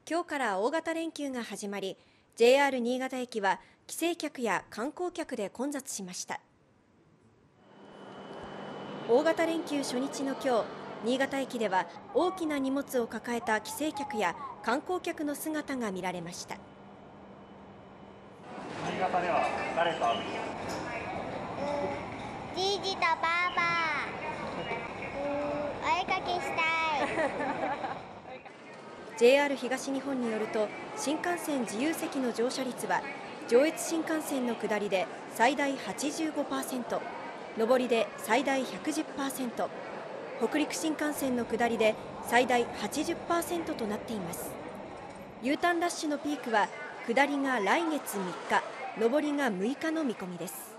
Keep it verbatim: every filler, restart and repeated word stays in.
今日から大型連休が始まり、ジェイアール 新潟駅は帰省客や観光客で混雑しました。大型連休初日の今日、新潟駅では大きな荷物を抱えた帰省客や観光客の姿が見られました。 新潟では誰と会う？ じいじとばあば、お絵かきしたい。 ジェイアール 東日本によると、新幹線自由席の乗車率は上越新幹線の下りで最大 はちじゅうごパーセント、上りで最大 ひゃくじゅっパーセント、北陸新幹線の下りで最大 はちじゅっパーセント となっています。U ターンラッシュのピークは下りが来月みっか、上りがむいかの見込みです。